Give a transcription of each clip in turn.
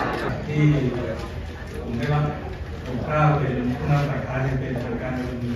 ที่ผมได้รับผมกล้าเป็นผู้นำฝ่ายค้านเป็นทางการในวันนี้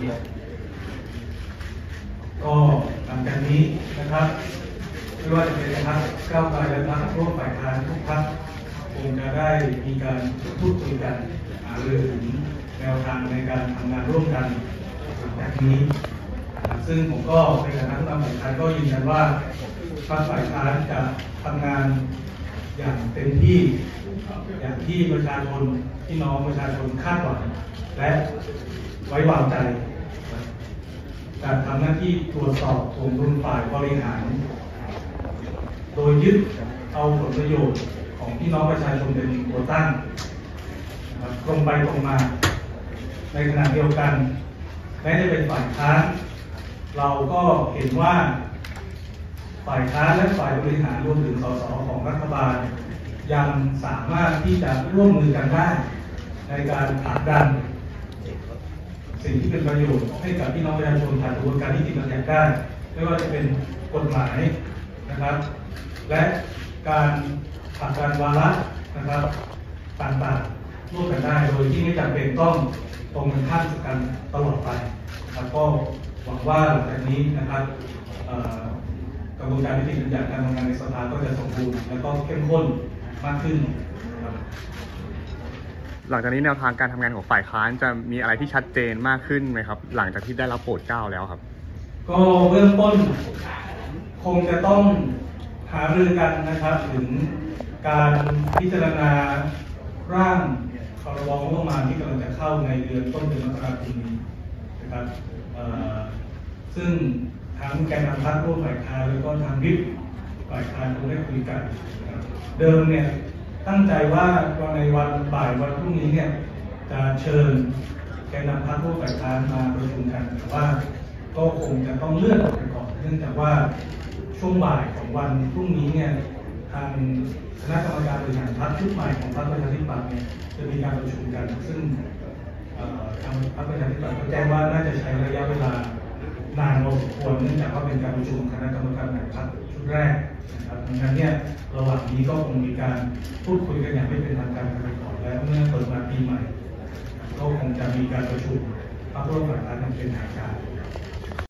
ก็หลังจากนี้นะครับไม่ว่าจะเป็นพรรคก้าวไกลและพรรคร่วมฝ่ายค้านทุกพรรคคงจะได้มีการพูดคุยกันหารือถึงแนวทางในการทำงานร่วมกันแบบนี้ซึ่งผมก็ในฐานะผู้นำฝ่ายค้านก็ยืนยันว่าพรรคฝ่ายค้านจะทำงานอย่างเต็มที่อย่างที่ประชาชนพี่น้องประชาชนคาดหวังและไว้วางใจการทำหน้าที่ตรวจสอบถวงดุลฝ่ายบริหารโดยยึดเอาผลประโยชน์ของพี่น้องประชาชนเป็นตัวตั้งตรงไปตรงมาในขณะเดียวกันแม้จะเป็นฝ่ายค้านเราก็เห็นว่าฝ่ายค้านและฝ่ายบริหารรวมถึงส.ส.ของรัฐบาลยังสามารถที่จะร่วมมือกันได้ในการผลักดันสิ่งที่เป็นประโยชน์ให้กับพี่น้องประชาชนผ่านกระบวนการนิติบัญญัติได้ไม่ว่าจะเป็นกฎหมายนะครับและการผลักดันวาระนะครับต่างๆร่วมกันได้โดยที่ไม่จำเป็นต้องตรงกันข้ามกันตลอดไปแล้วก็หวังว่าหลังจากนี้นะครับกระบวนการนิติบัญญัติการทำงานในสภาก็จะสมบูรณ์และก็เข้มข้นมากขึ้นครับหลังจากนี้แนวทางการทำงานของฝ่ายค้านจะมีอะไรที่ชัดเจนมากขึ้นไหมครับหลังจากที่ได้รับโปรดเกล้าแล้วครับก็เบื้องต้นคงจะต้องหารือกันนะครับถึงการพิจารณาร่างพรบงบประมาณที่กำลังจะเข้าในเดือนต้นเดือนมกราคมนี้นะครับซึ่งทั้งแกนนำพรรคร่วมฝ่ายค้านแล้วก็ทางวิปฝ่ายค้านคงได้คุยกันเดิมเนี่ยตั้งใจว่าในวันบ่ายวันพรุ่งนี้เนี่ยจะเชิญแกนนำพรรคร่วมฝ่ายค้านมาประชุมกันแต่ว่าก็คงจะต้องเลื่อนออกไปก่อนเนื่องจากว่าช่วงบ่ายของวันพรุ่งนี้เนี่ยทางคณะกรรมการบริหารพรรคชุดใหม่ของพรรคประชาธิปัตย์เนี่ยจะมีการประชุมกันซึ่งทางพรรคประชาธิปัตย์ก็แจ้งว่าน่าจะใช้ระยะเวลานานพอสมควรเนื่องจากว่าเป็นการประชุมคณะกรรมการบริหารพรรคชุดแรกนะครับดังนั้นเนี่ยระหว่างนี้ก็คงมีการพูดคุยกันอย่างไม่เป็นทางการไปก่อนและเมื่อเปิดมาปีใหม่ก็คงจะมีการประชุมพรรคร่วมฝ่ายค้านอย่างเป็นทางการ